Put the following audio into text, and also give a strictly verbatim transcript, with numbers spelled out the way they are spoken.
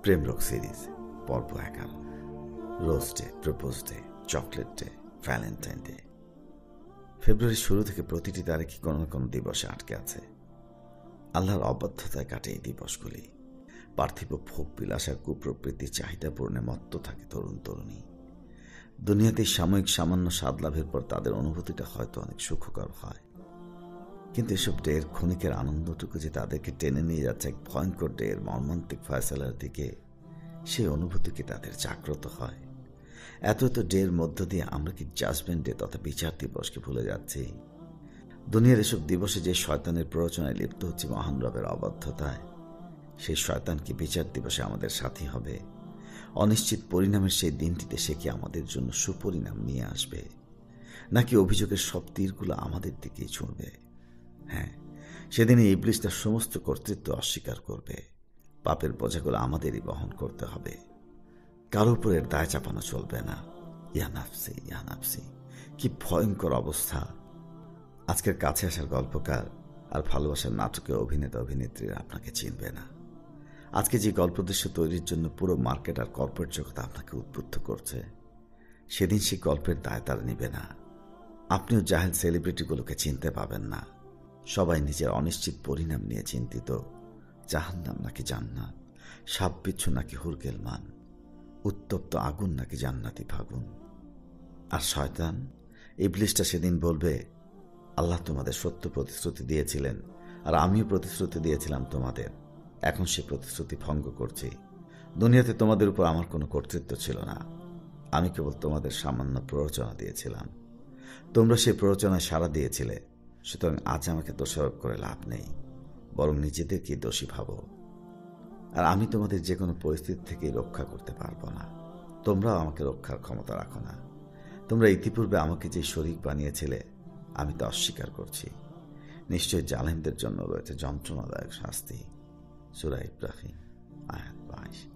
প্রেম রোগ সিরিজ পর্ব এগারো। Rose day, propose day, chocolate day, Valentine day. ফেব্রুয়ারির শুরু থেকে প্রতিটি তারিখে কোনো না কোনো দিবসে আটকে আছে। আল্লাহর অবাধ্যতায় কাটে এই দিবসগুলি। পার্থিব ভোগ বিলাসার কুপ্রবৃত্তির চাহিদা পূরণে মত্ত থাকে তরুণ তরুণী। দুনিয়াতে সাময়িক সামান্য স্বাদ লাভের পর তাদের অনুভূতিটা হয়তো অনেক সুখকর হয়, কিন্তু এসব ডের ক্ষণিকের আনন্দটুকু যে তাদেরকে টেনে নিয়ে যাচ্ছে এক ভয়ঙ্কর ডের মর্মান্তিক ফয়সালার দিকে, সেই অনুভূতি কি তাদের জাগ্রত হয়? এত এত ডের মধ্য দিয়ে আমরা কি জাজমেন্ট ডে তথা বিচার দিবসকে ভুলে যাচ্ছি? দুনিয়ার এসব দিবসে যে শয়তানের প্ররোচনায় লিপ্ত হচ্ছে মহান রবের অবাধ্যতায়, সেই শয়তান কি বিচার দিবসে আমাদের সাথী হবে? অনিশ্চিত পরিণামের সেই দিনটিতে সে কি আমাদের জন্য সুপরিণাম নিয়ে আসবে, নাকি অভিযোগের সব তীরগুলো আমাদের দিকেই ছুঁড়বে? হ্যাঁ, সেদিনে ইবলিস তার সমস্ত কর্তৃত্ব অস্বীকার করবে। পাপের বোঝাগুলো আমাদেরই বহন করতে হবে, কারো উপরের দায় চাপানো চলবে না। ইয়া নাফসি, ইয়া নাফসি, কি ভয়ঙ্কর অবস্থা! আজকের কাছে আসার গল্পকার আর ভালোবাসার নাটকে অভিনেতা অভিনেত্রীরা আপনাকে চিনবে না। আজকে যে গল্প দৃশ্য তৈরির জন্য পুরো মার্কেট আর কর্পোরেট জগৎ আপনাকে উদ্বুদ্ধ করছে, সেদিন সেই গল্পের দায় তারা নিবে না। আপনিও জাহেল সেলিব্রিটিগুলোকে চিনতে পাবেন না। সবাই নিজের অনিশ্চিত পরিণাম নিয়ে চিন্তিত। জাহান্নাম নাকি জান্নাত, সাপ বিচ্ছু নাকি হুরগেল মান, উত্তপ্ত আগুন নাকি জান্নাতি ফাগুন। আর শয়তান, ইবলিসটা সেদিন বলবে, আল্লাহ তোমাদের সত্য প্রতিশ্রুতি দিয়েছিলেন আর আমিও প্রতিশ্রুতি দিয়েছিলাম তোমাদের। এখন সে প্রতিশ্রুতি ভঙ্গ করছি। দুনিয়াতে তোমাদের উপর আমার কোনো কর্তৃত্ব ছিল না। আমি কেবল তোমাদের সামান্য প্ররোচনা দিয়েছিলাম। তোমরা সেই প্ররোচনায় সাড়া দিয়েছিলে। সুতরাং আজ আমাকে দোষারোপ করে লাভ নেই, বরং নিজেদেরকে দোষী ভাবো। আর আমি তোমাদের যে কোনো পরিস্থিতি থেকে রক্ষা করতে পারবো না। তোমরাও আমাকে রক্ষার ক্ষমতা রাখো না। তোমরা ইতিপূর্বে আমাকে যে শরীক বানিয়েছিলে, আমি তা অস্বীকার করছি। নিশ্চয়ই জালেমদের জন্য রয়েছে যন্ত্রণাদায়ক শাস্তি। সূরা ইব্রাহিম আয়াত বাইশ।